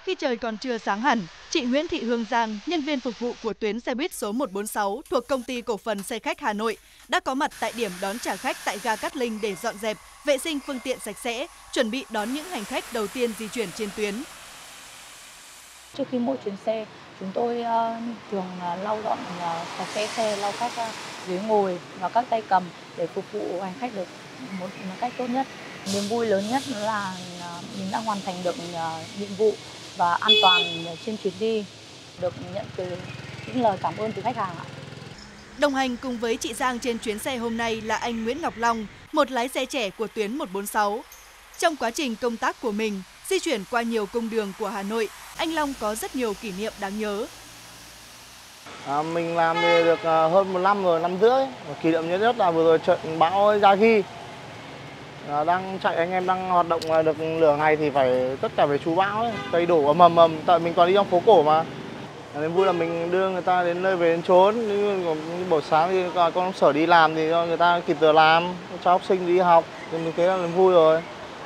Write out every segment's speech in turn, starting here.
Khi trời còn chưa sáng hẳn, chị Nguyễn Thị Hương Giang, nhân viên phục vụ của tuyến xe buýt số 146 thuộc Công ty Cổ phần Xe khách Hà Nội, đã có mặt tại điểm đón trả khách tại ga Cát Linh để dọn dẹp, vệ sinh phương tiện sạch sẽ, chuẩn bị đón những hành khách đầu tiên di chuyển trên tuyến. Trước khi mỗi chuyến xe, chúng tôi thường lau dọn sạch sẽ xe, lau các ghế ngồi và các tay cầm để phục vụ hành khách được một cách tốt nhất. Niềm vui lớn nhất là mình đã hoàn thành được nhiệm vụ và an toàn trên chuyến đi, được nhận từ những lời cảm ơn từ khách hàng ạ. Đồng hành cùng với chị Giang trên chuyến xe hôm nay là anh Nguyễn Ngọc Long, một lái xe trẻ của tuyến 146. Trong quá trình công tác của mình, di chuyển qua nhiều cung đường của Hà Nội, anh Long có rất nhiều kỷ niệm đáng nhớ. Mình làm thì được hơn 1 năm rồi, 1 năm rưỡi. Kỷ niệm nhất là vừa rồi trận bão Yagi. Đang chạy, anh em đang hoạt động được nửa ngày thì phải tất cả về chú bão ấy. Cây đổ ầm, tại mình toàn đi trong phố cổ mà. Nên vui là mình đưa người ta đến nơi về đến chốn. Như buổi sáng thì con sở đi làm thì cho người ta kịp giờ làm, cho học sinh đi học thì mình thấy là vui rồi.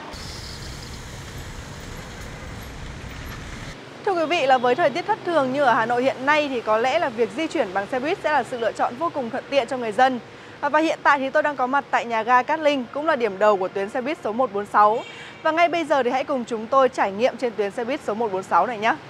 Thưa quý vị, là với thời tiết thất thường như ở Hà Nội hiện nay thì có lẽ là việc di chuyển bằng xe buýt sẽ là sự lựa chọn vô cùng thuận tiện cho người dân. Và hiện tại thì tôi đang có mặt tại nhà ga Cát Linh, cũng là điểm đầu của tuyến xe buýt số 146. Và ngay bây giờ thì hãy cùng chúng tôi trải nghiệm trên tuyến xe buýt số 146 này nhé.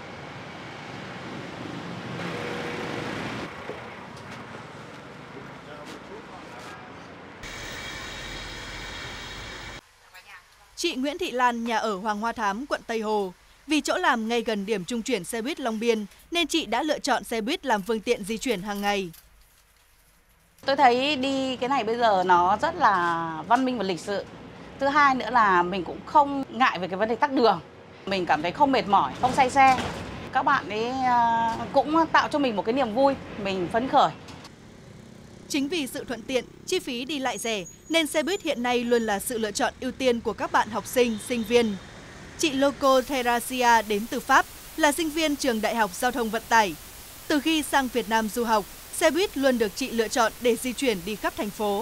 Chị Nguyễn Thị Lan, nhà ở Hoàng Hoa Thám, quận Tây Hồ. Vì chỗ làm ngay gần điểm trung chuyển xe buýt Long Biên nên chị đã lựa chọn xe buýt làm phương tiện di chuyển hàng ngày. Tôi thấy đi cái này bây giờ nó rất là văn minh và lịch sự. Thứ hai nữa là mình cũng không ngại về cái vấn đề tắc đường. Mình cảm thấy không mệt mỏi, không say xe. Các bạn ấy cũng tạo cho mình một cái niềm vui, mình phấn khởi. Chính vì sự thuận tiện, chi phí đi lại rẻ nên xe buýt hiện nay luôn là sự lựa chọn ưu tiên của các bạn học sinh, sinh viên. Chị Loco Therasia đến từ Pháp, là sinh viên trường Đại học Giao thông Vận tải. Từ khi sang Việt Nam du học, xe buýt luôn được chị lựa chọn để di chuyển đi khắp thành phố.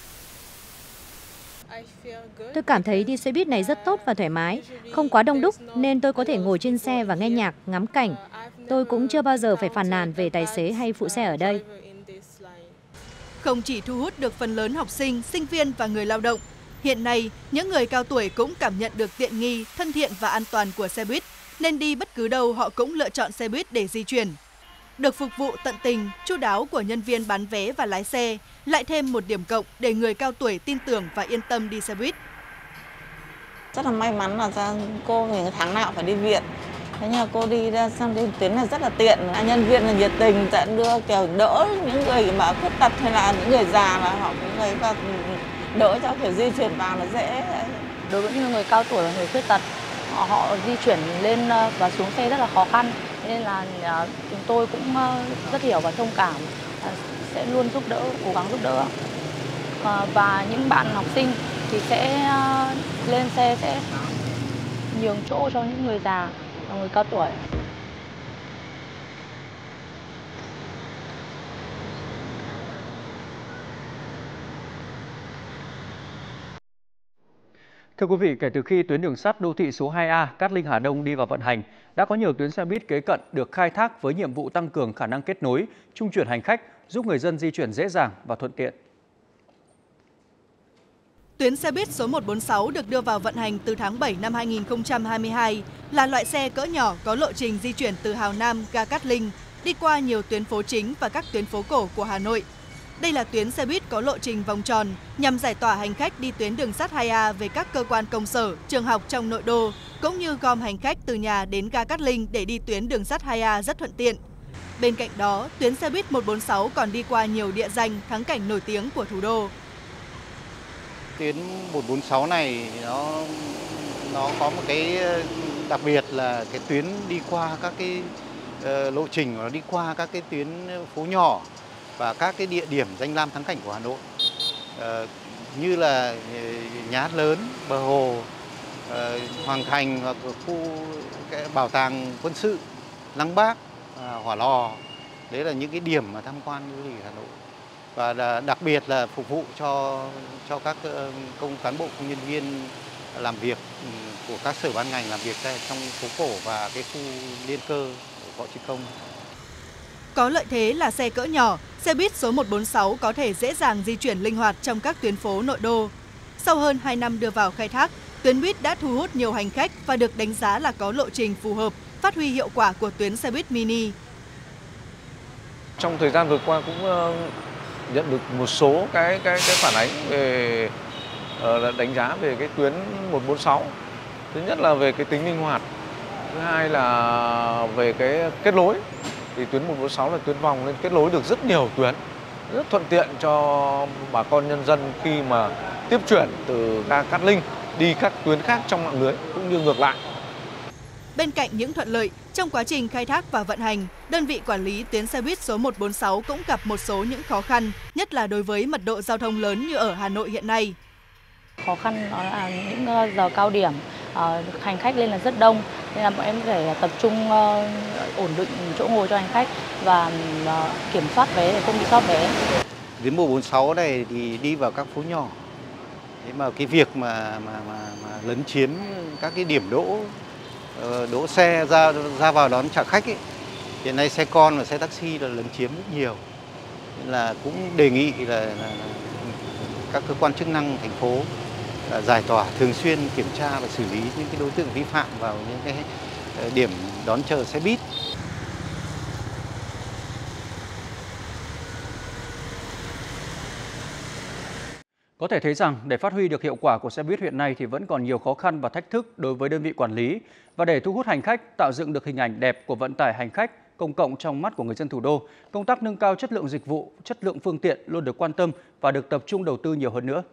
Tôi cảm thấy đi xe buýt này rất tốt và thoải mái, không quá đông đúc nên tôi có thể ngồi trên xe và nghe nhạc, ngắm cảnh. Tôi cũng chưa bao giờ phải phàn nàn về tài xế hay phụ xe ở đây. Không chỉ thu hút được phần lớn học sinh, sinh viên và người lao động, hiện nay những người cao tuổi cũng cảm nhận được tiện nghi, thân thiện và an toàn của xe buýt, nên đi bất cứ đâu họ cũng lựa chọn xe buýt để di chuyển. Được phục vụ tận tình, chu đáo của nhân viên bán vé và lái xe, lại thêm một điểm cộng để người cao tuổi tin tưởng và yên tâm đi xe buýt. Rất là may mắn là cô mình tháng nào phải đi viện. Thế nhưng mà cô đi ra sang đến tuyến này rất là tiện. Nhân viên là nhiệt tình, sẽ đưa kiểu đỡ những người mà khuyết tật hay là những người già là họ cũng lấy và đỡ cho kiểu di chuyển vào là dễ. Đối với những người cao tuổi và người khuyết tật, họ di chuyển lên và xuống xe rất là khó khăn. Nên là chúng tôi cũng rất hiểu và thông cảm, sẽ luôn giúp đỡ, cố gắng giúp đỡ. Và những bạn học sinh thì sẽ lên xe sẽ nhường chỗ cho những người già và người cao tuổi. Thưa quý vị, kể từ khi tuyến đường sắt đô thị số 2A Cát Linh Hà Đông đi vào vận hành, đã có nhiều tuyến xe buýt kế cận được khai thác với nhiệm vụ tăng cường khả năng kết nối, trung chuyển hành khách, giúp người dân di chuyển dễ dàng và thuận tiện. Tuyến xe buýt số 146 được đưa vào vận hành từ tháng 7 năm 2022, là loại xe cỡ nhỏ có lộ trình di chuyển từ Hào Nam, ga Cát Linh, đi qua nhiều tuyến phố chính và các tuyến phố cổ của Hà Nội. Đây là tuyến xe buýt có lộ trình vòng tròn nhằm giải tỏa hành khách đi tuyến đường sắt 2A về các cơ quan công sở, trường học trong nội đô, cũng như gom hành khách từ nhà đến ga Cát Linh để đi tuyến đường sắt 2A rất thuận tiện. Bên cạnh đó, tuyến xe buýt 146 còn đi qua nhiều địa danh, thắng cảnh nổi tiếng của thủ đô. Tuyến 146 này nó có một cái đặc biệt là cái tuyến đi qua các cái lộ trình, nó đi qua các cái tuyến phố nhỏ và các cái địa điểm danh lam thắng cảnh của Hà Nội, như là Nhà hát lớn, Bờ Hồ, Hoàng Thành hoặc khu cái bảo tàng quân sự, Lăng Bác, Hỏa Lò. Đấy là những cái điểm mà tham quan du lịch Hà Nội. Và đặc biệt là phục vụ cho các cán bộ, công nhân viên làm việc của các sở ban ngành làm việc trong phố cổ và cái khu liên cơ Võ Trí Công. Có lợi thế là xe cỡ nhỏ, xe buýt số 146 có thể dễ dàng di chuyển linh hoạt trong các tuyến phố nội đô. Sau hơn 2 năm đưa vào khai thác, tuyến buýt đã thu hút nhiều hành khách và được đánh giá là có lộ trình phù hợp, phát huy hiệu quả của tuyến xe buýt mini. Trong thời gian vừa qua cũng nhận được một số cái phản ánh về đánh giá về cái tuyến 146. Thứ nhất là về cái tính linh hoạt, thứ hai là về cái kết nối. Thì tuyến 146 là tuyến vòng nên kết nối được rất nhiều tuyến, rất thuận tiện cho bà con nhân dân khi mà tiếp chuyển từ ga Cát Linh đi các tuyến khác trong mạng lưới cũng như ngược lại. Bên cạnh những thuận lợi, trong quá trình khai thác và vận hành, đơn vị quản lý tuyến xe buýt số 146 cũng gặp một số những khó khăn, nhất là đối với mật độ giao thông lớn như ở Hà Nội hiện nay. Khó khăn đó là những giờ cao điểm, hành khách lên là rất đông, nên là bọn em phải tập trung ổn định chỗ ngồi cho hành khách và kiểm soát vé để không bị sót vé. Tuyến 146 này thì đi vào các phố nhỏ. Thế mà cái việc mà lấn chiếm các cái điểm đỗ xe ra vào đón trả khách ấy, hiện nay xe con và xe taxi là lấn chiếm rất nhiều. Nên là cũng đề nghị là các cơ quan chức năng thành phố giải tỏa, thường xuyên kiểm tra và xử lý những cái đối tượng vi phạm vào những cái điểm đón chờ xe buýt. Có thể thấy rằng để phát huy được hiệu quả của xe buýt hiện nay thì vẫn còn nhiều khó khăn và thách thức đối với đơn vị quản lý. Và để thu hút hành khách, tạo dựng được hình ảnh đẹp của vận tải hành khách công cộng trong mắt của người dân thủ đô, công tác nâng cao chất lượng dịch vụ, chất lượng phương tiện luôn được quan tâm và được tập trung đầu tư nhiều hơn nữa.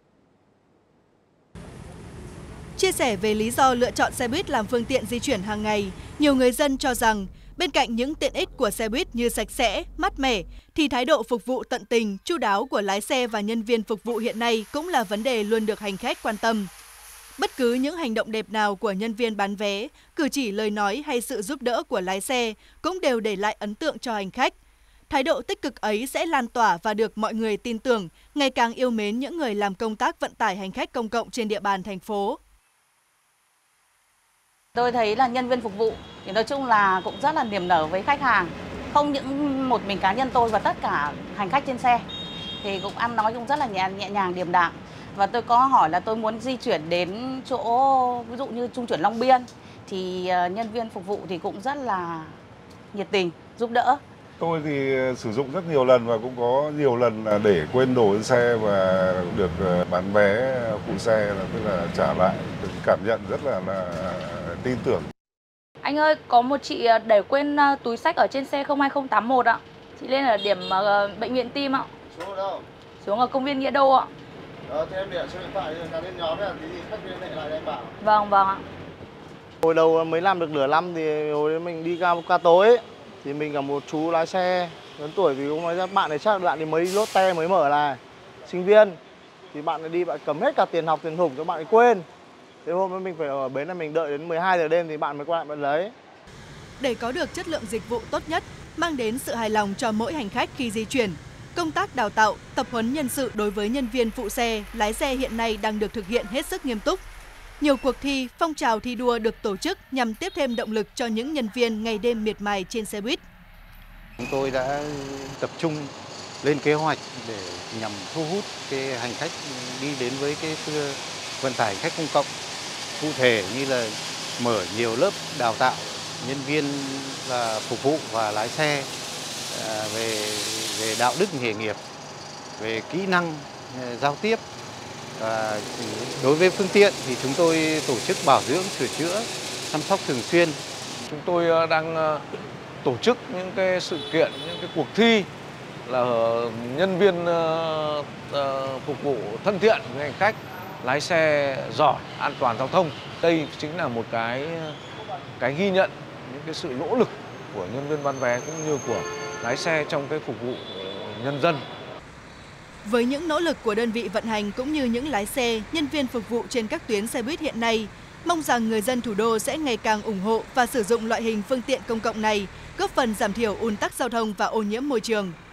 Chia sẻ về lý do lựa chọn xe buýt làm phương tiện di chuyển hàng ngày, nhiều người dân cho rằng bên cạnh những tiện ích của xe buýt như sạch sẽ, mát mẻ, thì thái độ phục vụ tận tình, chu đáo của lái xe và nhân viên phục vụ hiện nay cũng là vấn đề luôn được hành khách quan tâm. Bất cứ những hành động đẹp nào của nhân viên bán vé, cử chỉ lời nói hay sự giúp đỡ của lái xe cũng đều để lại ấn tượng cho hành khách. Thái độ tích cực ấy sẽ lan tỏa và được mọi người tin tưởng, ngày càng yêu mến những người làm công tác vận tải hành khách công cộng trên địa bàn thành phố. Tôi thấy là nhân viên phục vụ thì nói chung là cũng rất là niềm nở với khách hàng. Không những một mình cá nhân tôi và tất cả hành khách trên xe thì cũng ăn nói cũng rất là nhẹ nhàng, điềm đạm. Và tôi có hỏi là tôi muốn di chuyển đến chỗ ví dụ như trung chuyển Long Biên thì nhân viên phục vụ thì cũng rất là nhiệt tình, giúp đỡ. Tôi thì sử dụng rất nhiều lần và cũng có nhiều lần là để quên đồ trên xe và được bán vé phụ xe, là tức là trả lại, cảm nhận rất là tin tưởng. Anh ơi, có một chị để quên túi xách ở trên xe 02081 ạ. Chị lên ở điểm bệnh viện tim ạ. Xuống ở đâu? Xuống ở công viên Nghĩa Đô ạ. Thế em để số điện thoại là lên nhóm là tí gì khách liên hệ lại để em bảo. Vâng ạ. Hồi đầu mới làm được nửa năm thì hồi đấy mình đi ca tối ấy, thì mình gặp một chú lái xe lớn tuổi, vì cũng nói ra bạn này chắc bạn thì mới lốt te mới mở này, sinh viên thì bạn ấy đi bạn cầm hết cả tiền học tiền thủng cho bạn ấy quên. Thế hôm đó mình phải ở bến là mình đợi đến 12 giờ đêm thì bạn mới qua lại bạn lấy. Để có được chất lượng dịch vụ tốt nhất, mang đến sự hài lòng cho mỗi hành khách khi di chuyển, công tác đào tạo, tập huấn nhân sự đối với nhân viên phụ xe, lái xe hiện nay đang được thực hiện hết sức nghiêm túc. Nhiều cuộc thi, phong trào thi đua được tổ chức nhằm tiếp thêm động lực cho những nhân viên ngày đêm miệt mài trên xe buýt. Chúng tôi đã tập trung lên kế hoạch để nhằm thu hút cái hành khách đi đến với cái vận tải khách công cộng. Cụ thể như là mở nhiều lớp đào tạo nhân viên và phục vụ và lái xe về đạo đức nghề nghiệp, về kỹ năng giao tiếp. Và đối với phương tiện thì chúng tôi tổ chức bảo dưỡng, sửa chữa, chăm sóc thường xuyên. Chúng tôi đang tổ chức những cái sự kiện, những cái cuộc thi là nhân viên phục vụ thân thiện với hành khách, lái xe giỏi, an toàn giao thông. Đây chính là một cái ghi nhận những cái sự nỗ lực của nhân viên bán vé cũng như của lái xe trong cái phục vụ nhân dân. Với những nỗ lực của đơn vị vận hành cũng như những lái xe, nhân viên phục vụ trên các tuyến xe buýt hiện nay, mong rằng người dân thủ đô sẽ ngày càng ủng hộ và sử dụng loại hình phương tiện công cộng này, góp phần giảm thiểu ùn tắc giao thông và ô nhiễm môi trường.